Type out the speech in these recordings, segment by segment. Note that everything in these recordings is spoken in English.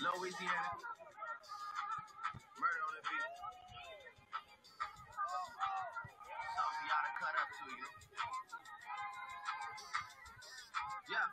Louisiana. Murder on the beat. Something y'all to cut up to you. Yeah.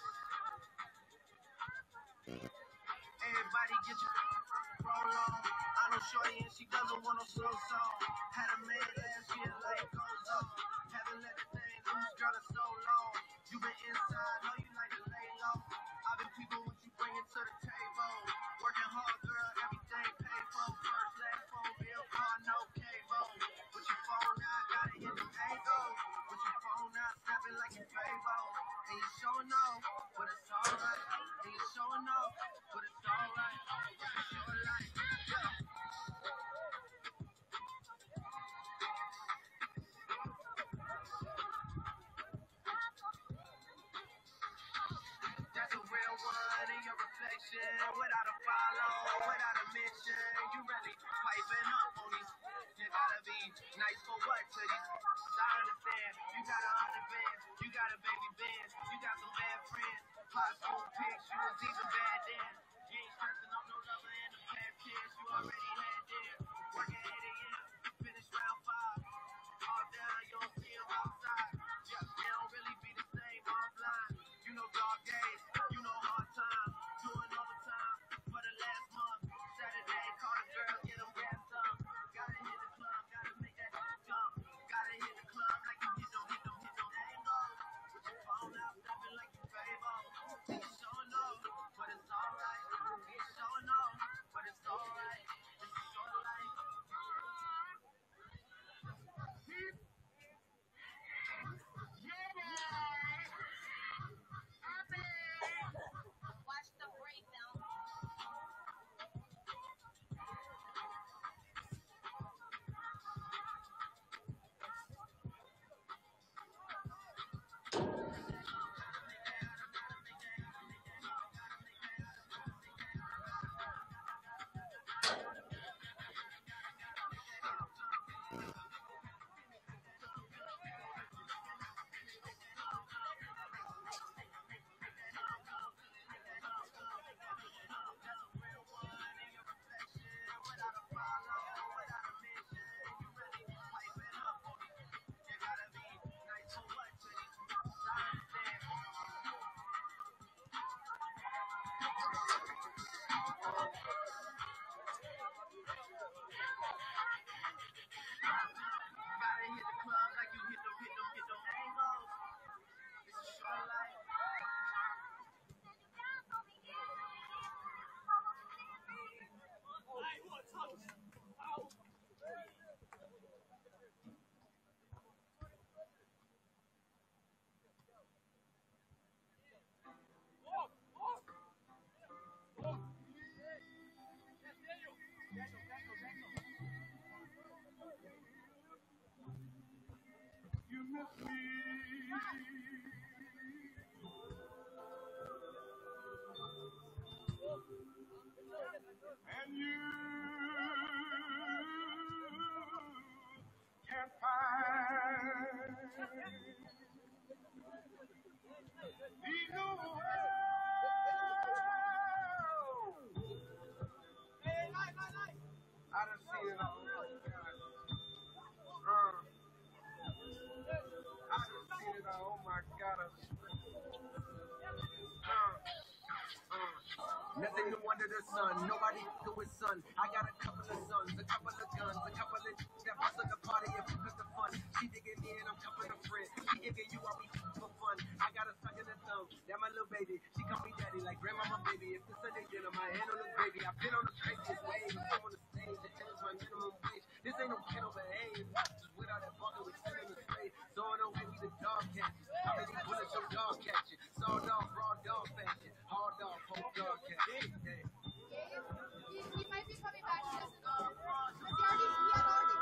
Everybody get your roll on. I know shorty and she doesn't want no slow song. Had a man last year, life goes on. Haven't let the thing loose, girl, in so long. You been inside, know you like to lay low. I've been people what you bringing to the table. Working hard, girl, everything paid for. First, last phone bill, car, no cable. With your phone out, gotta hit the angle. With your phone out, snapping like your Fable. And you showing off, but it's alright. And you showing off, but it's alright. It's your life, yeah. That's a real one in your reflection. Without a follow, without a mission. You really piping up on these. You gotta be nice for what to these. I understand. You got 100 bands. You got a baby band. You got some bad friends. High school pics. You was even bad then. You ain't stressing on no lover in the past tense. You already had there. Working 8 a.m. Finish round 5. All down, you don't see 'em outside. Yeah, they don't really be the same offline. You know dog days, you know hard times. Doing overtime for the last month. Saturday, call the girls, get them gassed up. Gotta hit the club, gotta make that jump. Gotta hit the club like you hit them angles. With your phone out, stepping like you Fable. Ain't showing off, but it's alright. Ain't showing off, but it's alright. It's a short life. Watch the breakdown. Gotta hit the club like you hit them angles. It's a short life. You miss me. And you can't find the world. I done seen it all. I done seen it all. Oh my God. Nothing new under the sun, nobody do his son. I got a couple of sons, a couple of guns, a couple of that bust at the party and pick up the fun. She digging me and I'm cupping a friend. She digging you, I'll be for fun. I got a suck in the thumb, that my little baby. She call me daddy like grandmama baby. If this Sunday dinner, my hand on the baby. I've been on the craziest wave. I'm on the stage, the end is my minimum wage. This ain't no kid over age. Just without that bucket with sitting in the spray. Throwing away we the dog catches. How many bullets your dog catching? Saw dog, raw dog fashion. Hard dog, poke dog catching. He might be coming back to us. He had already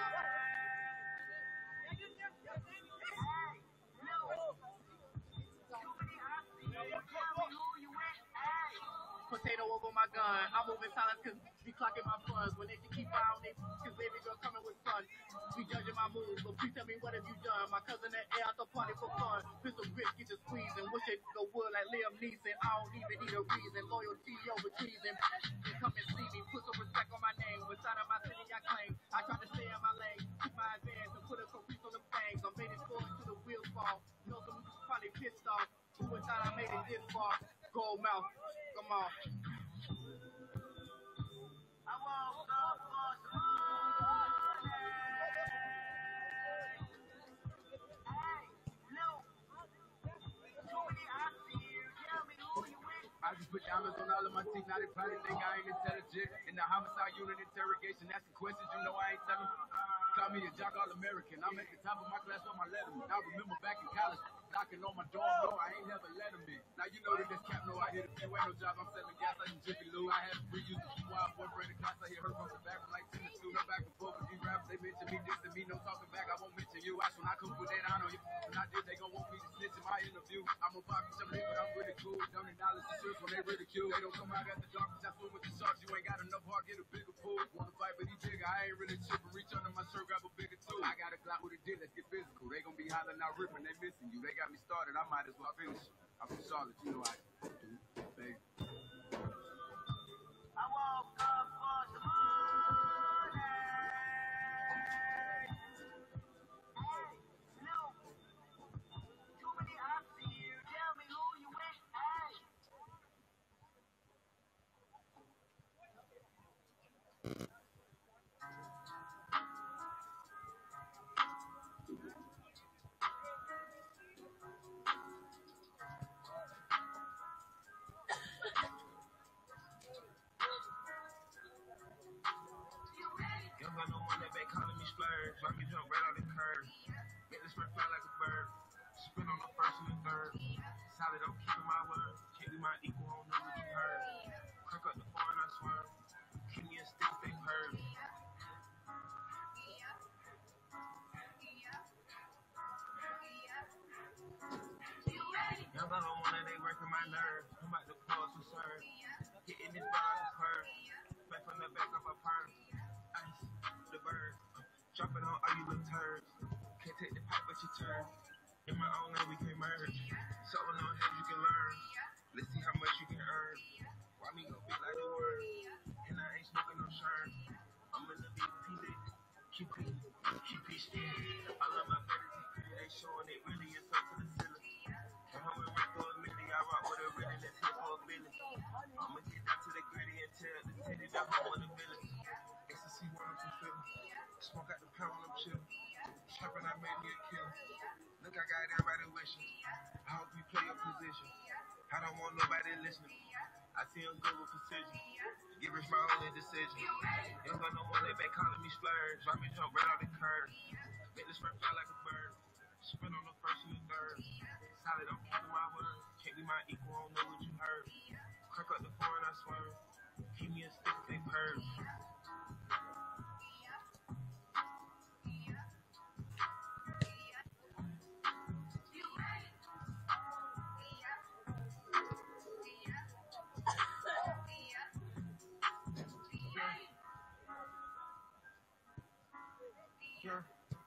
Potato over my gun. I'm moving silence cause be clocking my funds. When they keep out, they cause baby girl coming with fun. Be judging my moves, but please tell me what have you done? My cousin that air out the party for fun. Pistol grip, get your squeeze and wish it go wood like Liam Neeson. I don't even need a reason. Loyalty over treason. You come and see me, put some respect on my name. Beside of my city, I claim. I try to stay in my lane, keep my advance, and put a caprice on them things. I'm made it forward to the wheel fall. Know some probably pissed off. Who would thought I made it this far? Gold mouth, come on. I woke up for some money. Hey, Luke. Too many options here. Tell me who you with. I just put diamonds on all of my teeth. Now they probably think I ain't intelligent. In the homicide unit interrogation, asking questions you know I ain't telling. Call me a jock all-American. I'm at the top of my class with my letterman. I remember back in college, knocking on my dorm door. I ain't never let them in. Now you know that this cap know I hit a few. Ain't no job. I'm selling gas like some Jiffy Lube. I had to reuse the wild boyfriend in class. I hit her from the back from like 10 to 2. No back and forth with these rappers. They mention me, dissing me. No talking back. I won't mention you. I when I come put that on you. When I did, they gon' want me to snitch in my interview. I'm a pop something, but I'm really cool. Don't acknowledge the truth when they ridicule. They don't come out at the darkness. I swim with the sharks. You ain't got enough heart. Get a bigger pool. Wanna fight, but he jigger. I ain't really tripping. Reach under my shirt, grab a bigger tool. I got a Glock with a deal. Let's get physical. They gon' be hollering out ripping. They missing you. They got me started. I might as well finish. I'm from Charlotte. You know I do. Baby. I woke up for some money. Hey, Luke. Too many options here. Tell me who you with. Hey. Young got no money, they calling me splurge. Let me jump right out the curve. Make this spread fly like a bird. Spin on the first and the third. Solid, I'm keeping my word. Can't be my equal, I don't know what you heard. Crack up the phone, I swear. Keep me a stick, they heard. Young got no money, they working my nerves. I'm about to pause for serve. Getting this bar out the curve. Back from the back of a perm. Ice, the bird. Dropping on all you little turds. Can't take the pop, but you turn. In my own lane, we can merge. Something on heads you can learn. Let's see how much you can earn. Why me go big like the word? And I ain't smoking no shirt. I'm in the BPD. Keep it still. I love my fantasy pretty. They showing it really is up to the ceiling. And I'm in right through a milli. I rock with a really that's hit for a billion. I'ma get down to the gritty and tell the city the home of the village. Ecstasy, wonderful feeling. Smoke out the pound when I'm chillin'. Slapping, I made me a kill. Look, I got everybody wishing. I hope you play your position. I don't want nobody listening. I see him good with precision. Give us my only decision. Young got no money, they calling me splurge. Let me jump right out the curve. Make this spread fly like a bird. Spin on the first and the third. Solid, I'm keeping my word. Can't be my equal, I don't know what you heard. Crack up the phone, I swear. Keep me a stick, they purge. Sure.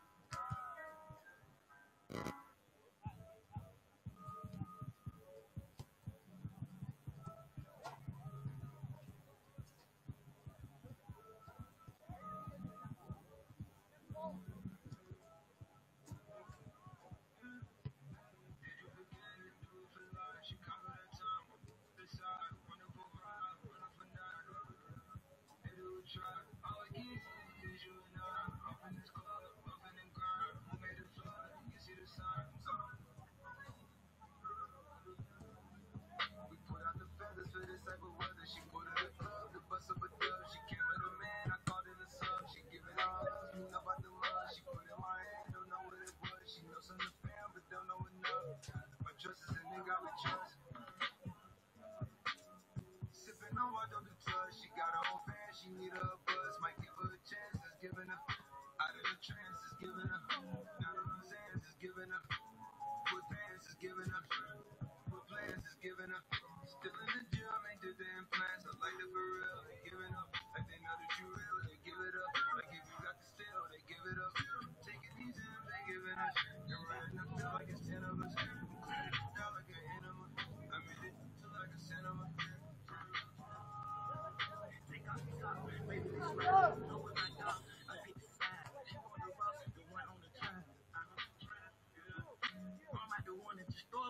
She got her own fan, she need a buzz, might give her a chance, it's giving her out of the trance, it's giving her down on her hands, it's giving her with pants, it's giving her with plans, it's giving her still in the gym, ain't did the implants, I like it for real, they giving up, like they know that you real, they give it up, like if you got the steal, they give it up, taking these in, they giving us, you're riding up, feel like it's 10 of us, down like an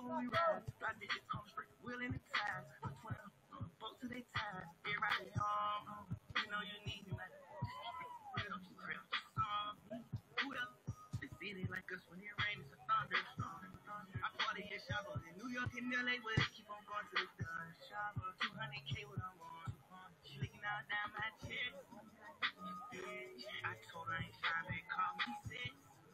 when we ride. Fly digits come straight, wheel in the ties. 12, boat to their ties. Everybody home, you know you need me. Don't you crap, who else? They see they like us when it rains, it's a thunderstorm. I party at Shaba in New York and LA, but they keep on going to the done. Shaba, 200K what I'm on. She licking out down my chest. I told her I ain't shy, they call me sis.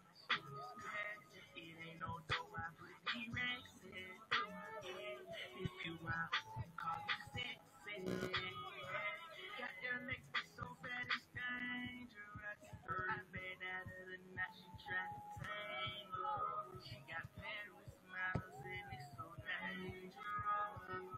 It ain't no dough, I put D-Rex in. If you out, call me sexy. Got your legs be so fat it's dangerous. I bet out of the night she tried to tangle. She got Paris smiles and it's so dangerous.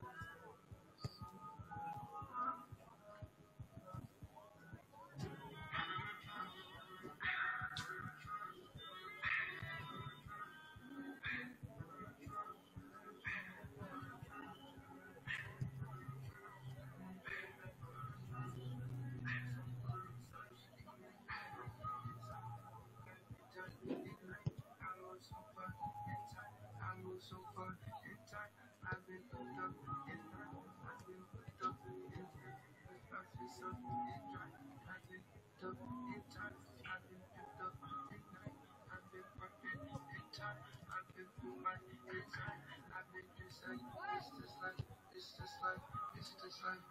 So far in time, I've been hooked up in time. I've been hooked up in time. I've been so in dry. I've been hooked up in time. I've been hooked up in night. I've been working in time. I've been through my in time. I've been just like, it's just like, it's just like, it's just like.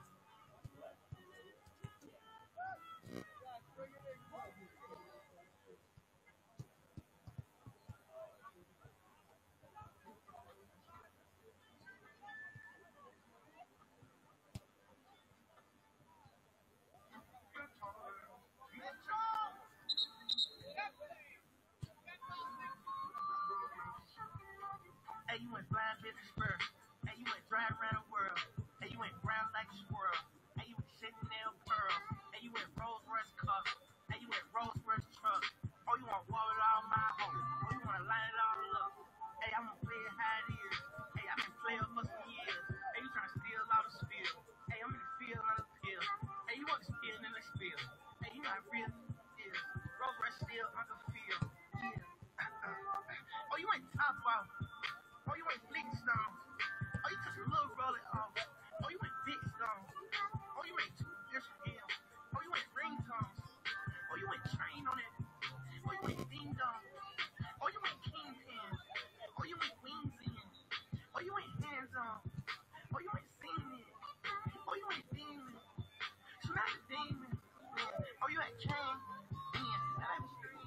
Hey, you went blind business first. Hey, you went drive around the world. Hey, you went brown like a squirrel. Hey, you went Chanel pearls. Hey, you went Rolls Royce cuff. Hey, you went Rolls Royce truck. Oh, you want wall it all my home. Oh, you want to line it all up. Hey, I'm going to play it how it is. Hey, I've been playing for some years. Hey, you trying to steal all the spill. Hey, I'm in the field on the pill. Hey, you want to steal in the spill. Hey, you not real is. Rolls Royce still on the field. Yeah. Oh, you ain't top off. Oh, you ain't Flintstones. Oh, you took a little roller off. Oh, you ain't big stones. Oh, you ain't two different M's. Oh, you ain't ringtones. Oh, you ain't train on it. Oh, you ain't ding dong. Oh, you ain't kingpin. Oh, you ain't wings in. Oh, you ain't hands on. Oh, you ain't seen it. Oh, you ain't demon. So not a demon. Oh, you ain't king. Man, that ain't street.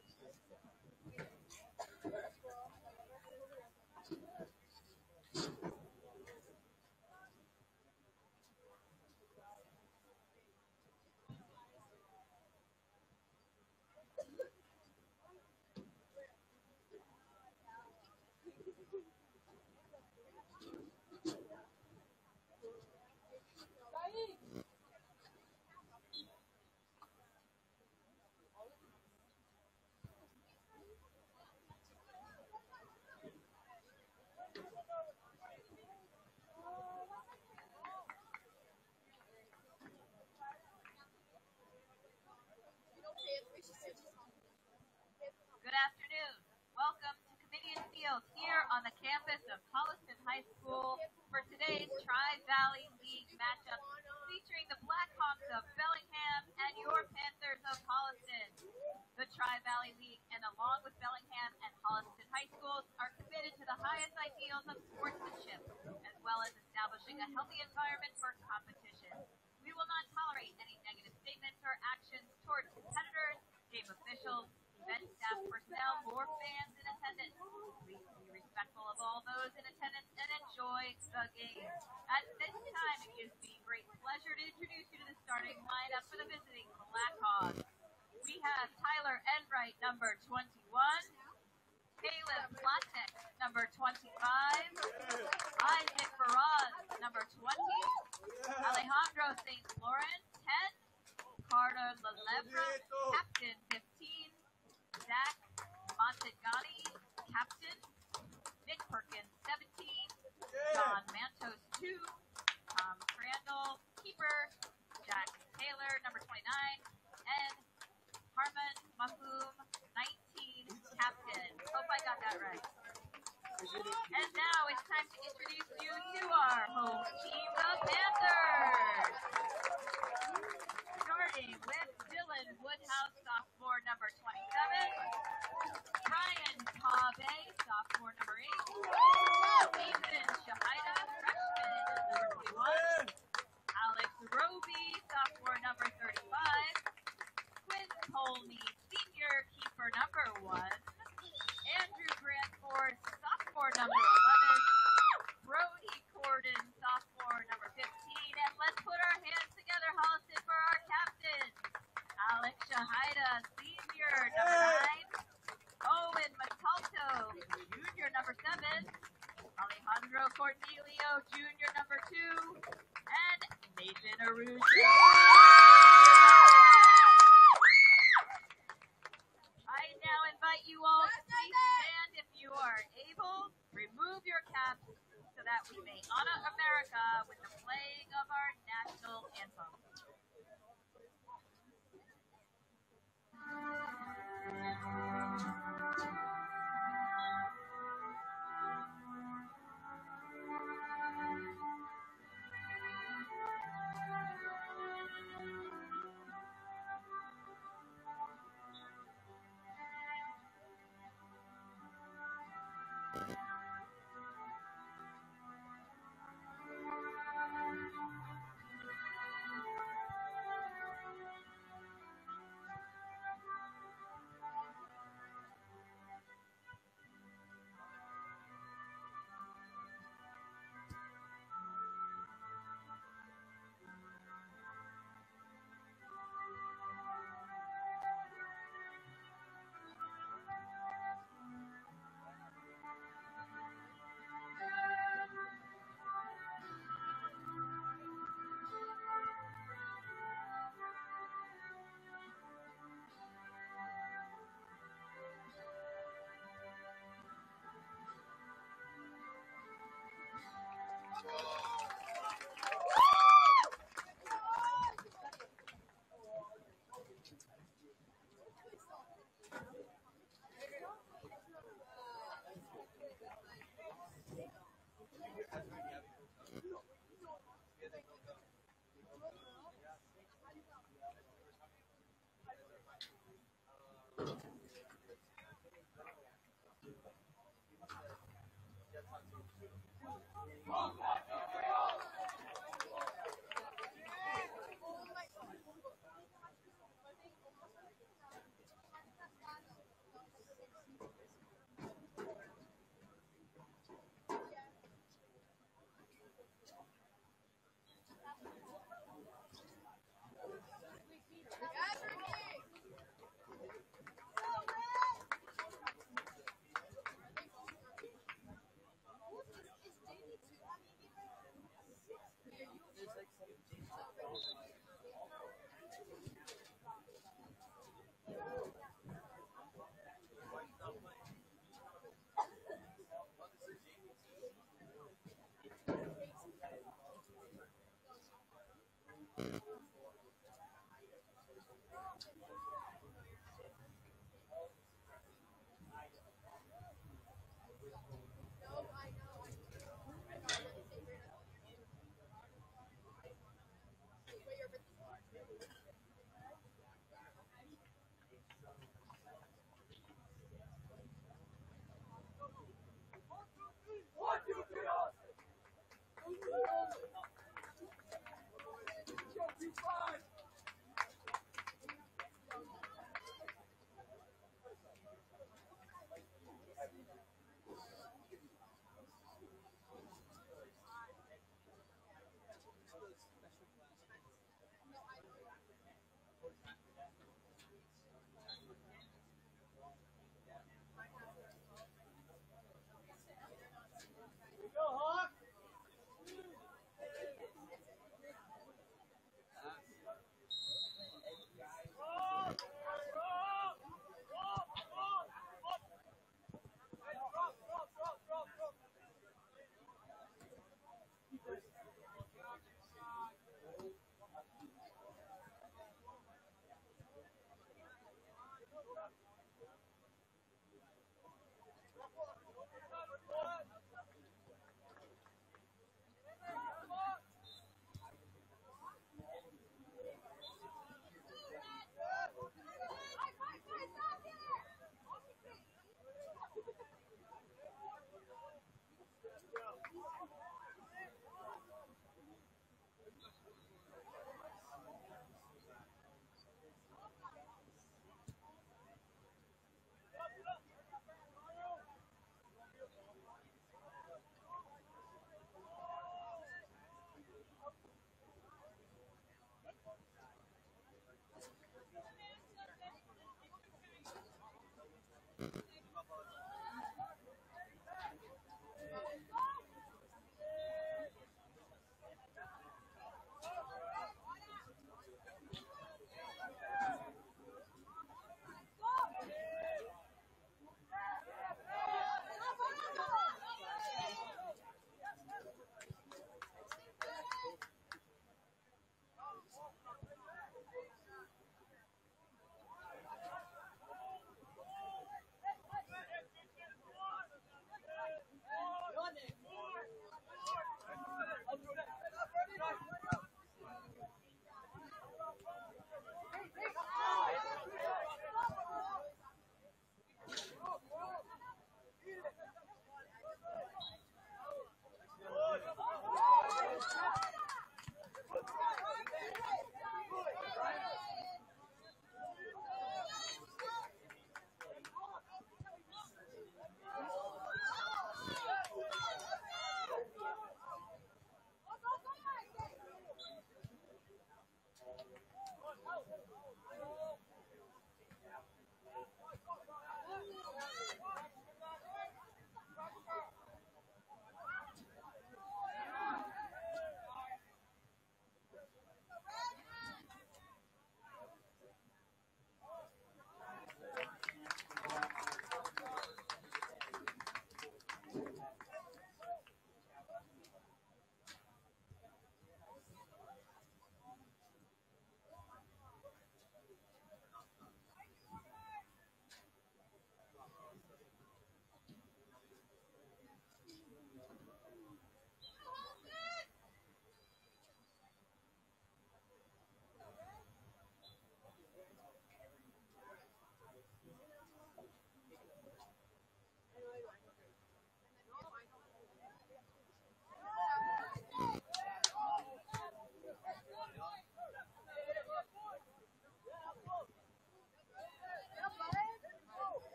Good afternoon. Welcome to Comedian Field here on the campus of Holliston High School for today's Tri-Valley League matchup featuring the Blackhawks of Bellingham and your Panthers of Holliston. The Tri-Valley League, and along with Bellingham and Holliston High Schools, are committed to the highest ideals of sportsmanship, as well as establishing a healthy environment for competition. We will not tolerate any negative statements or actions towards competitors, game officials, event staff personnel, or fans in attendance. Please be respectful of all those in attendance and enjoy the game. At this time, it gives me great pleasure to introduce you to the starting lineup for the visiting Blackhawks. We have Tyler Enright, number 21, Caleb Platek, number 25, Isaac Baraz, number 20, Alejandro St. Laurent, 10, Carter Lelevre, captain, 15, Zach Montegani, captain, Nick Perkins, 17, John Mantos, 2, Tom Crandall, keeper, Jack Taylor, number 29, and Harmon Mahmoum, 19, captain. Hope I got that right. And now it's time to introduce you to our home team, the Panthers. Starting with Dylan Woodhouse, sophomore, number 27. Ryan Pave, sophomore, number 8. Ethan Shahida, freshman, number 21. Alex Roby, sophomore, number 35. Quinn Colney, senior, keeper, number 1. Andrew Grantford, sophomore, number 11. Brody Corden, sophomore, number 15. And let's put our hands together, Holliston, for our captain. Alex Shahida, senior, number 9. Owen Matalto, junior, number 7. Alejandro Cornelio, junior, number 2. And Nathan Arujo. I now invite you all to please stand if you are able. Remove your caps so that we may honor America with the playing of our national anthem.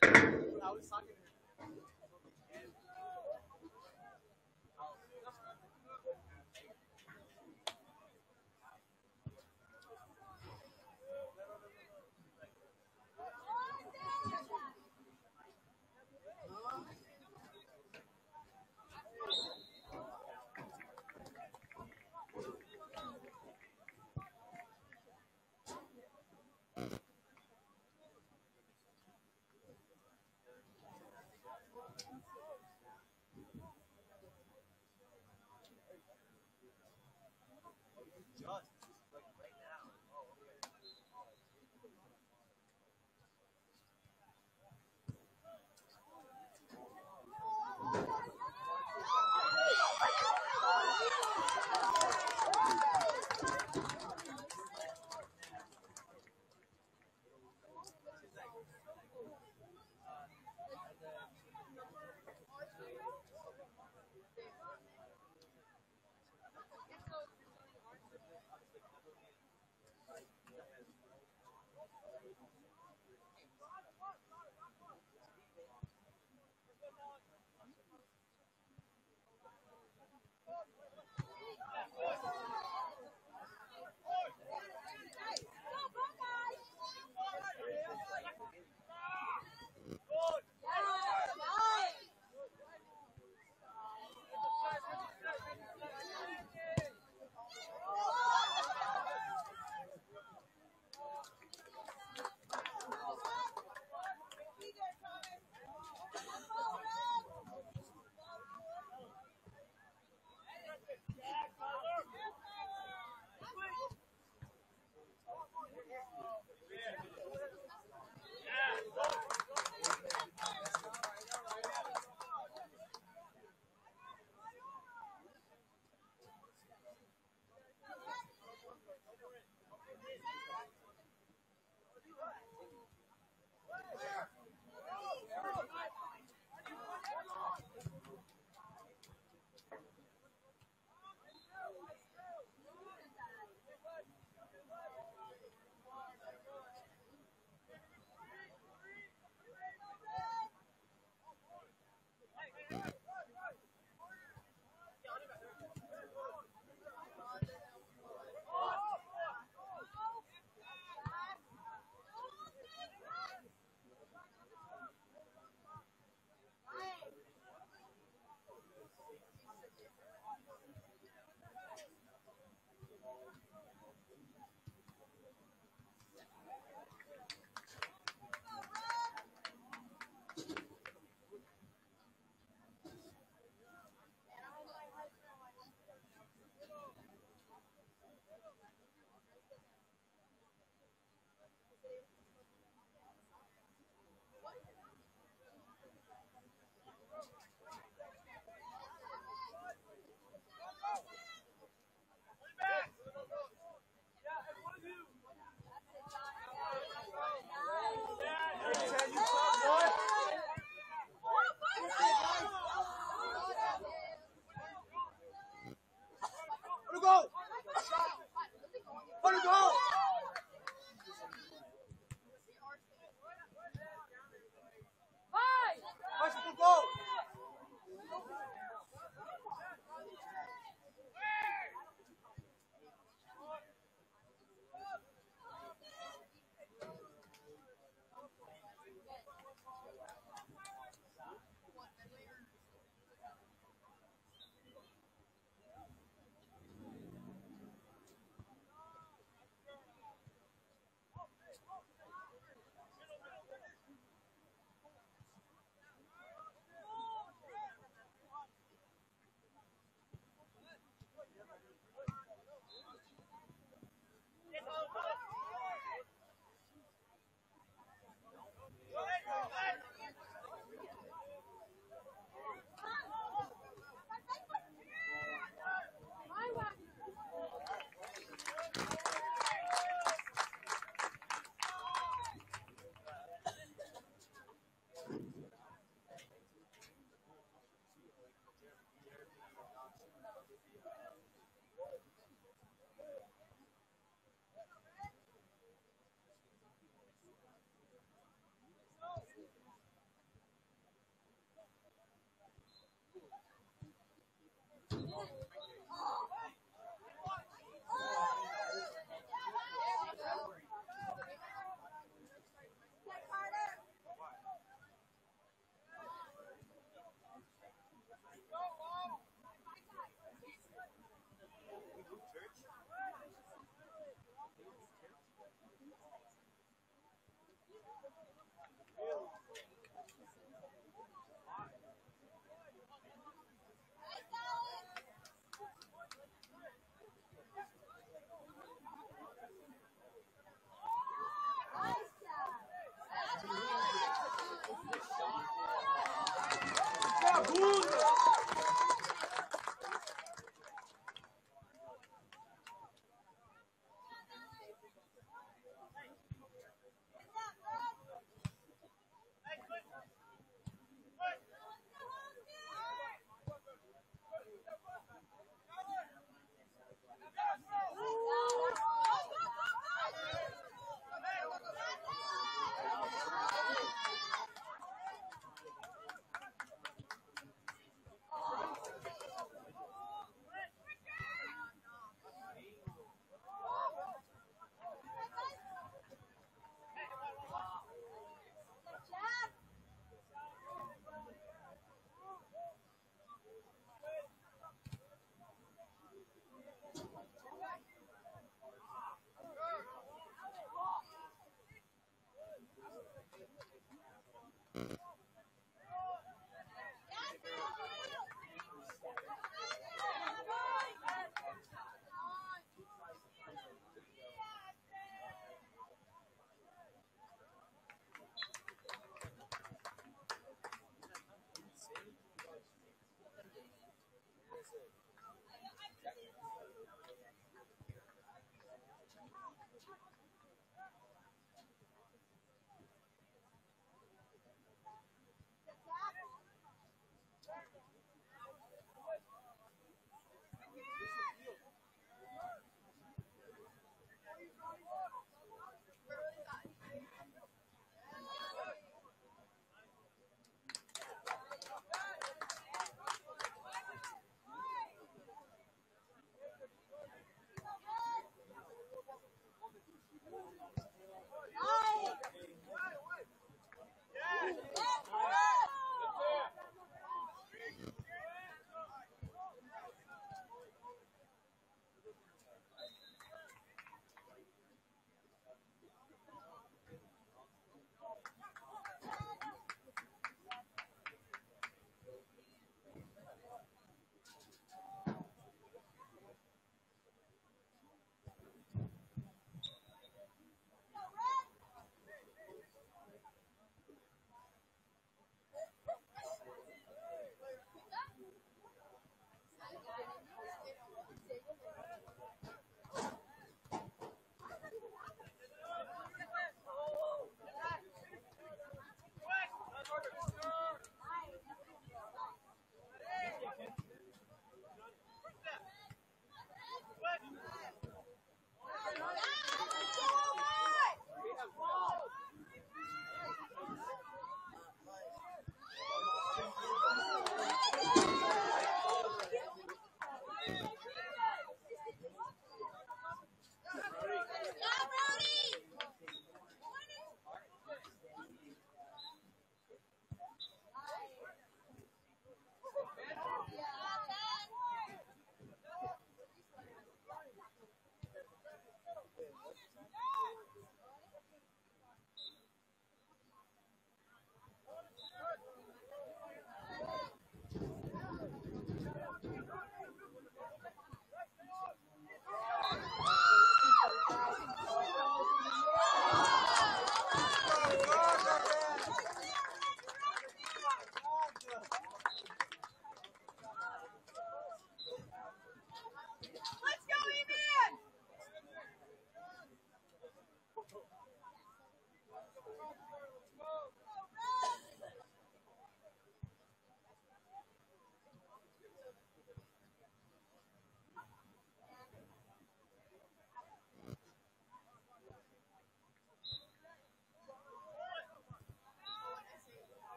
Let it go!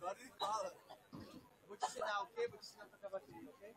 Agora ele fala. Vou te ensinar, ok? Vou te ensinar a tocar bateria, ok?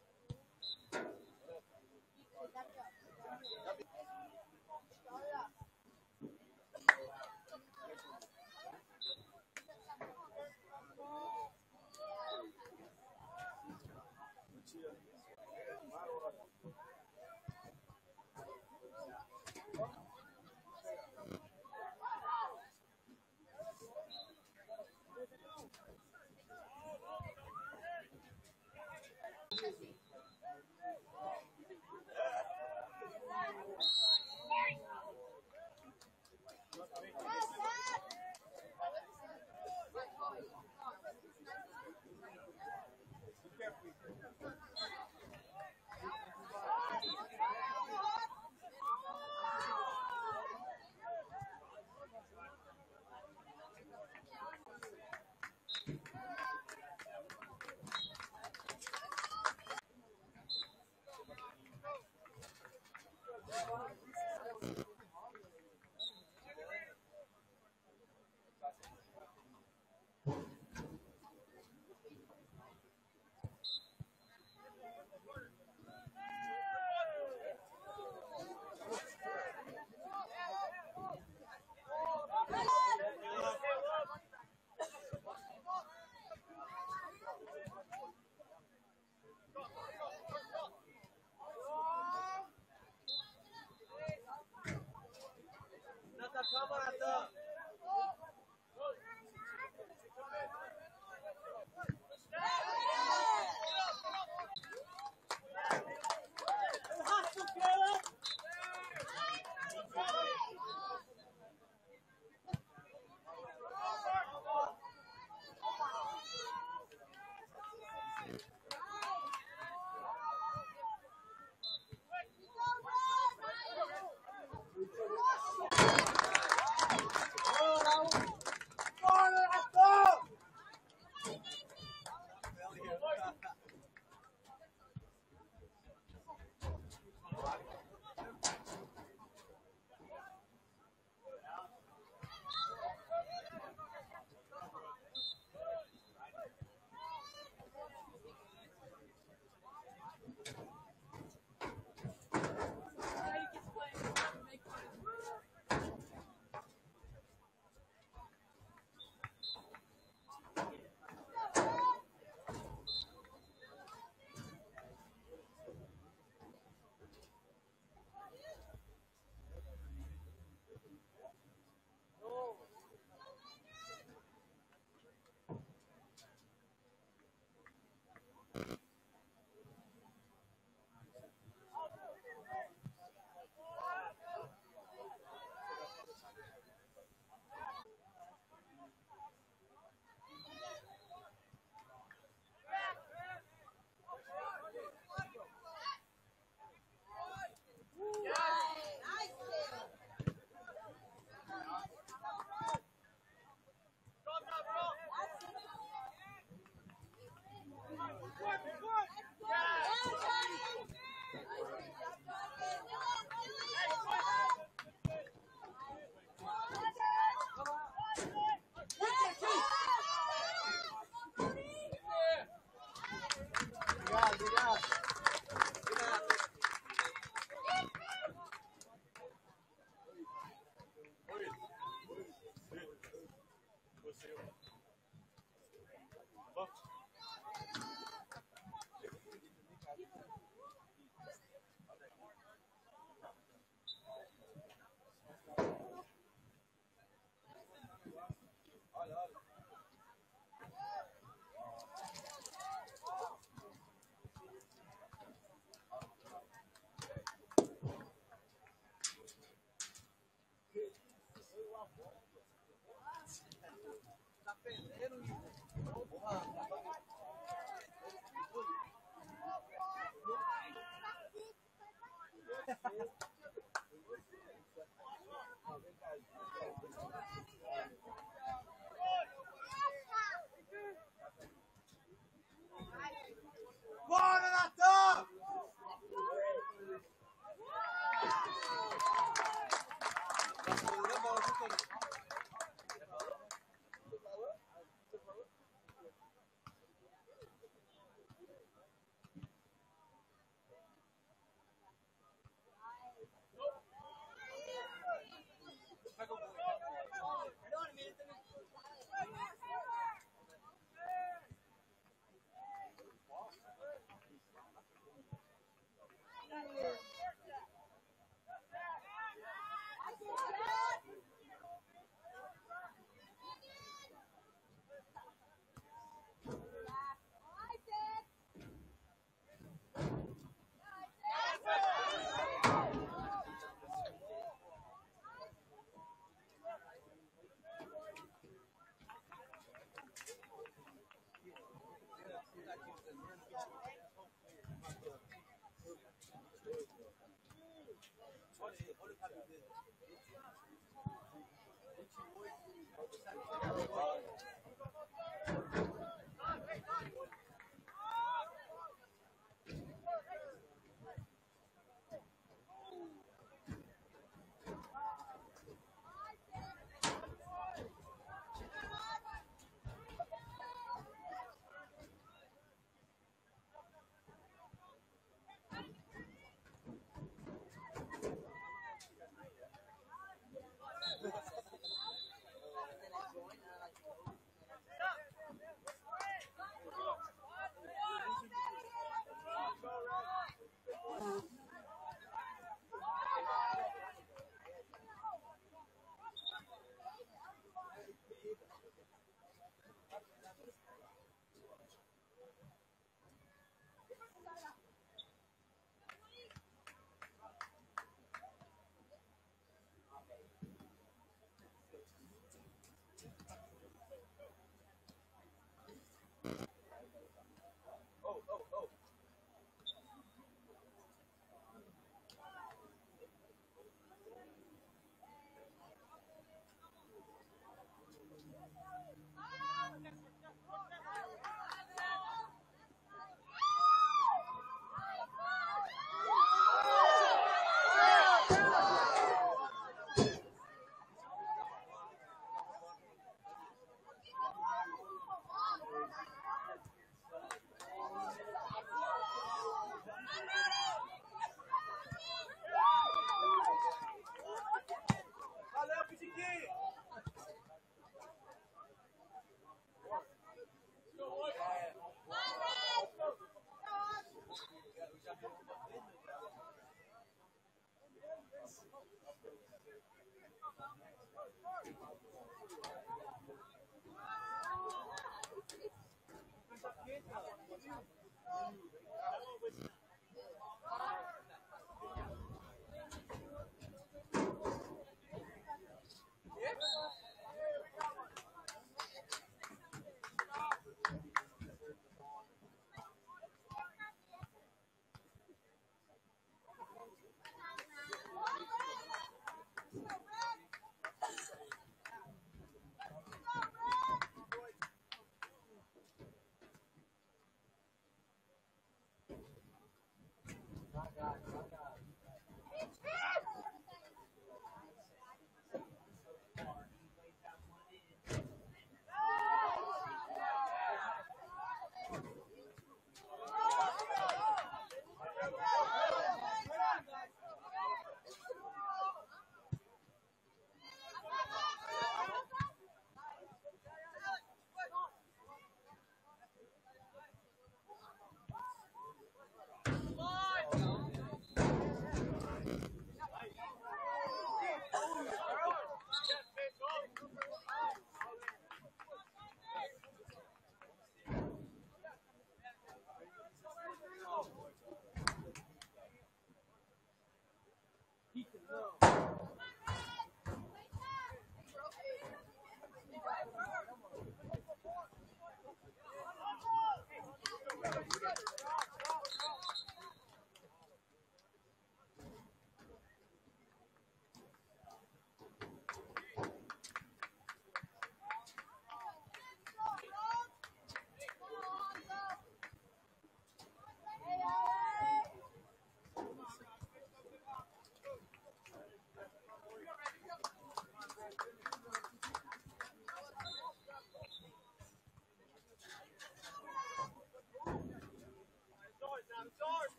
Bora, Natan!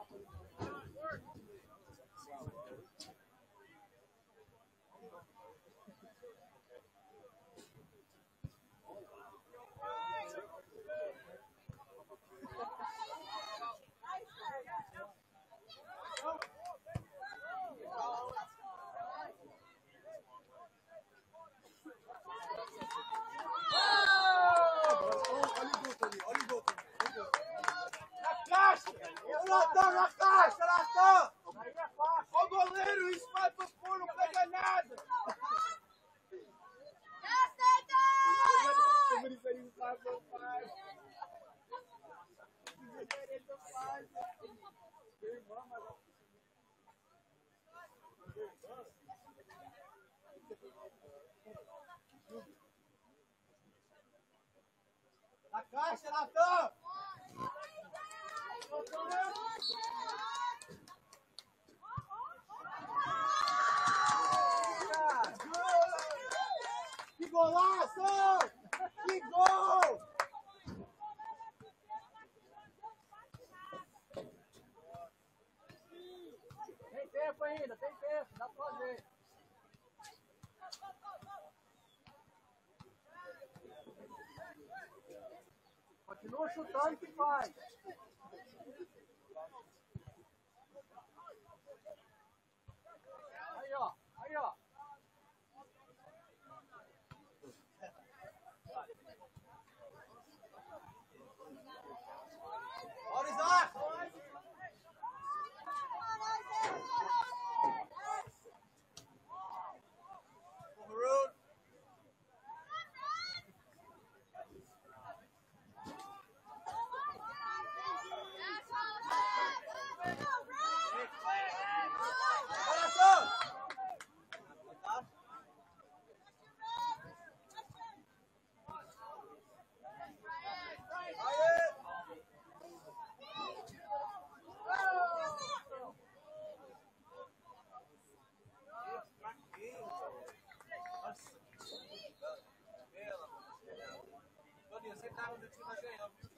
Na caixa, Natan! Ó o goleiro, isso vai pro fundo, não pega nada! Na caixa, Natan! Que golaço! Que gol! Tem tempo ainda, tem tempo, dá pra fazer. Continua chutando que faz. Aí, ó. Aí, ó. Bora, Isaac! Overruled. Você tá no time vai ganhando, viu?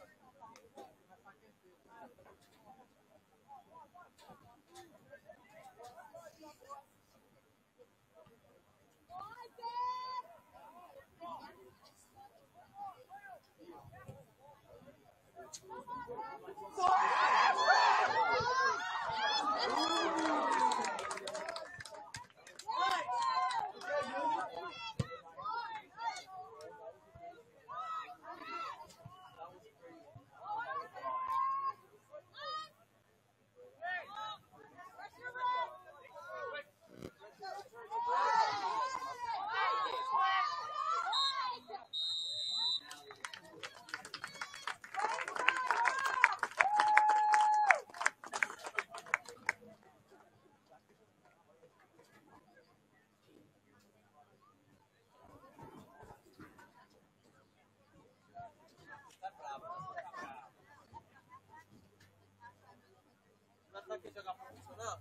Quer jogar profissional?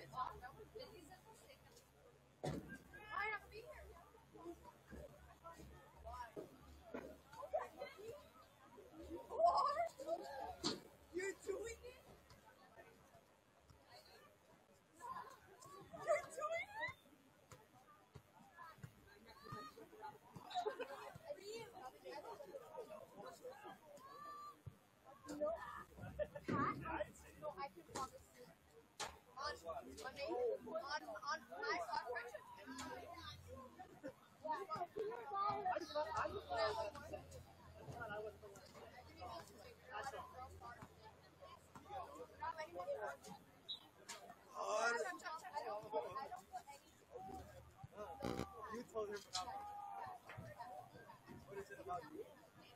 You told him about what is it about you?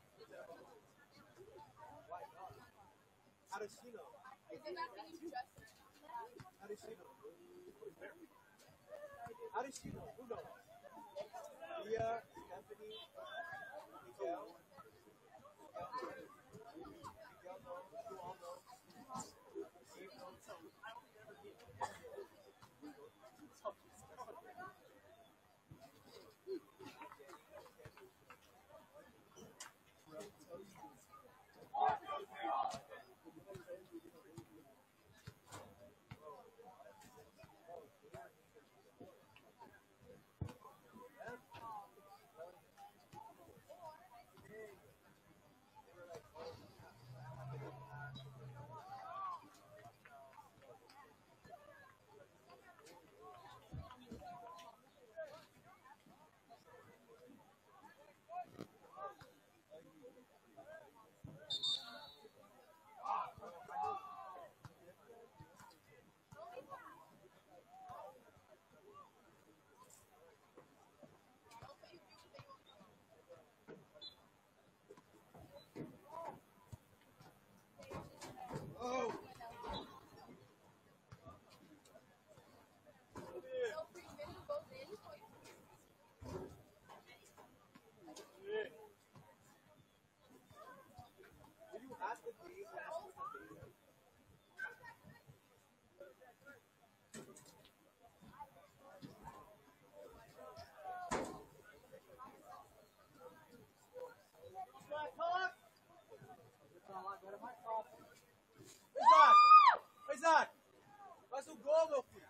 Why not? How does she know? How does she know? How does she know? Who knows? Leah, Stephanie, Miguel. Miguel knows. You all know. Steve knows. Isaac! Faz o gol, meu filho!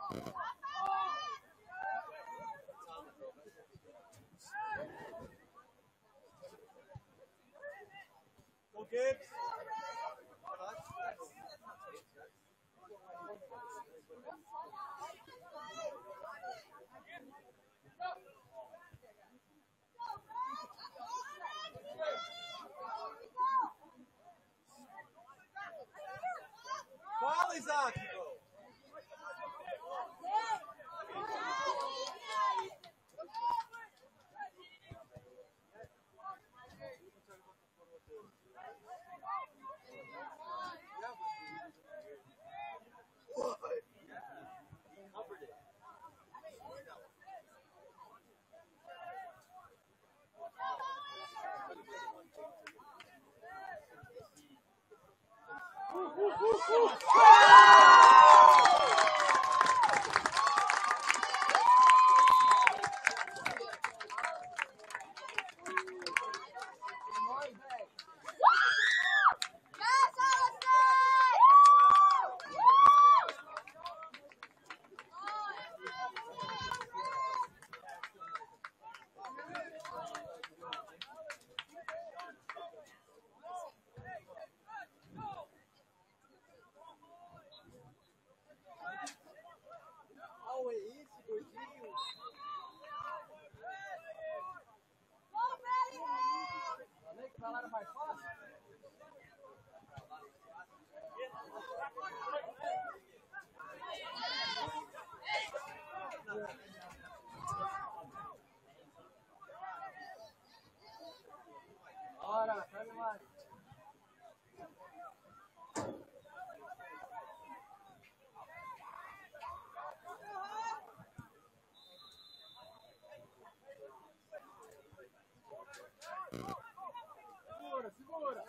Okay. Fala, Isaac! Bora, sabe mais. Segura, segura.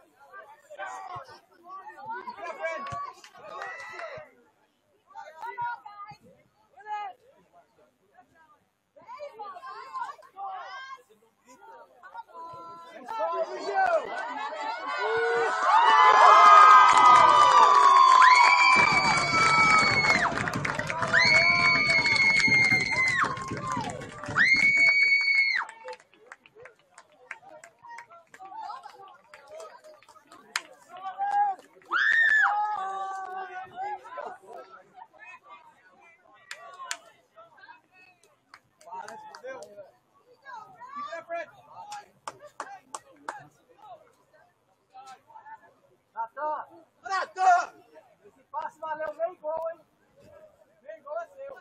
Fica frente. Natan! Esse passe valeu bem gol, hein? Bem gol é seu.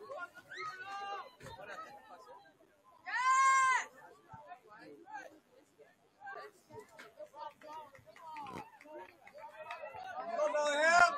Go, Bellingham!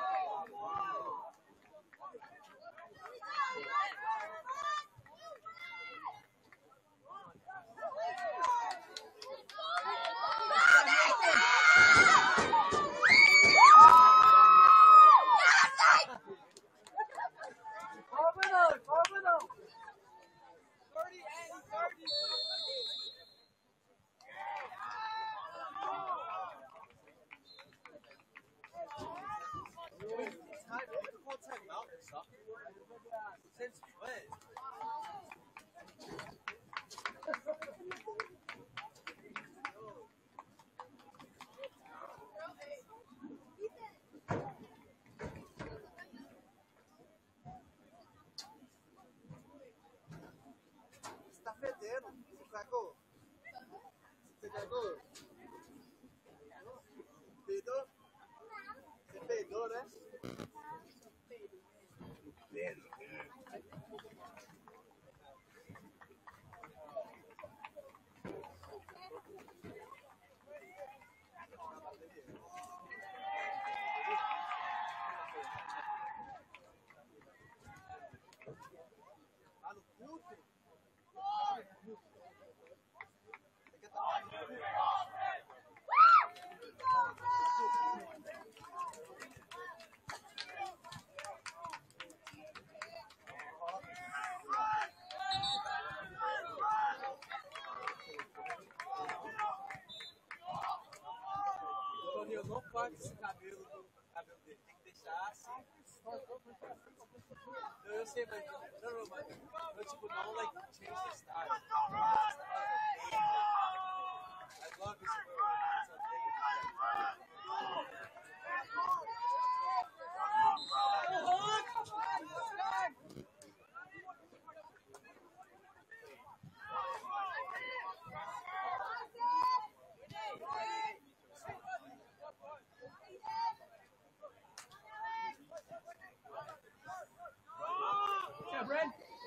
Tá fedendo. Você cagou? Você cagou? Peidou? Você peidou, né? Pedro. Lá no culto? Toninho, não corte esse cabelo dele, tem que deixar assim. Eu sei, mas não, mas eu tipo não like change the style. I love his Yeah, Brad.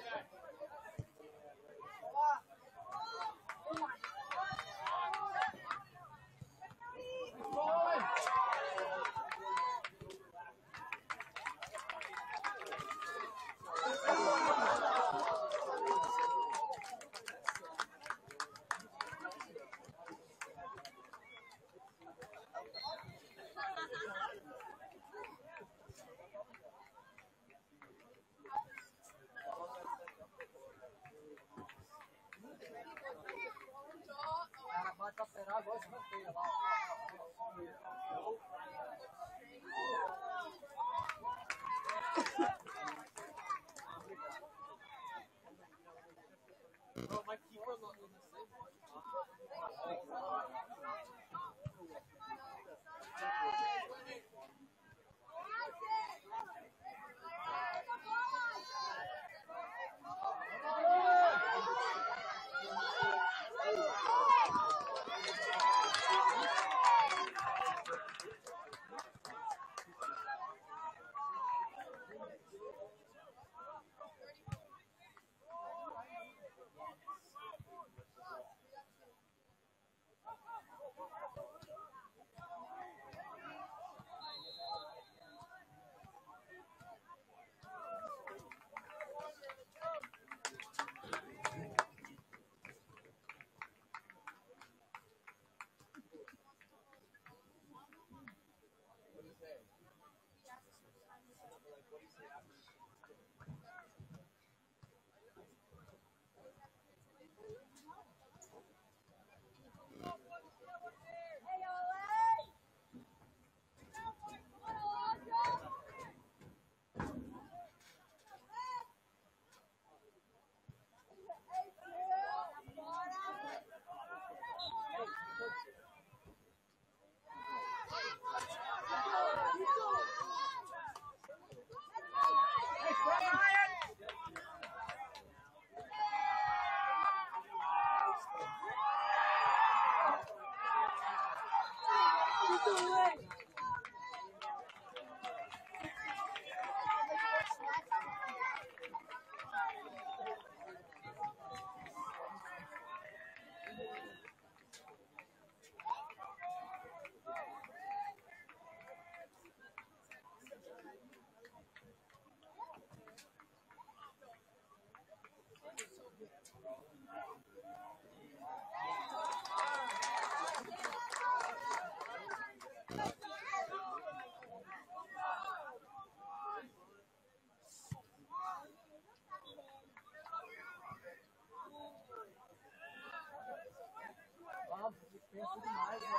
Vai pra pegar agora esse canteiro lá. Bro, my keeper not in the same. Pensa demais, velho.